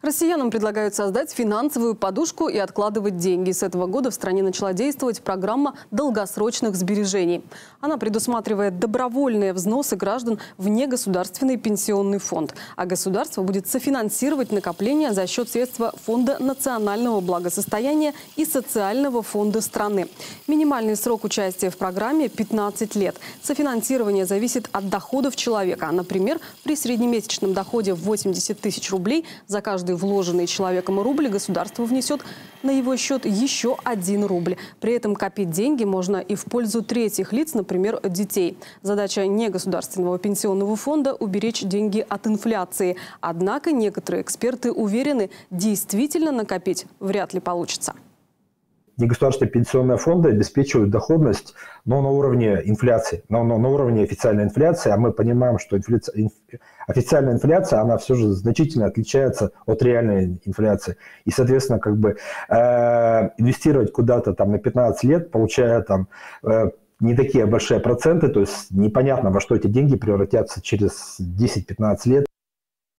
Россиянам предлагают создать финансовую подушку и откладывать деньги. С этого года в стране начала действовать программа долгосрочных сбережений. Она предусматривает добровольные взносы граждан в негосударственный пенсионный фонд. А государство будет софинансировать накопления за счет средства Фонда национального благосостояния и Социального фонда страны. Минимальный срок участия в программе – 15 лет. Софинансирование зависит от доходов человека. Например, при среднемесячном доходе в 80 тысяч рублей за каждый вложенный человеком рубль государство внесет на его счет еще 1 рубль. При этом копить деньги можно и в пользу третьих лиц, например, детей. Задача негосударственного пенсионного фонда – уберечь деньги от инфляции. Однако некоторые эксперты уверены, действительно накопить вряд ли получится. Негосударственные пенсионные фонды обеспечивают доходность, но на уровне инфляции, но на уровне официальной инфляции. А мы понимаем, что официальная инфляция, она все же значительно отличается от реальной инфляции. И, соответственно, инвестировать куда-то там на 15 лет, получая там не такие большие проценты, то есть непонятно, во что эти деньги превратятся через 10-15 лет.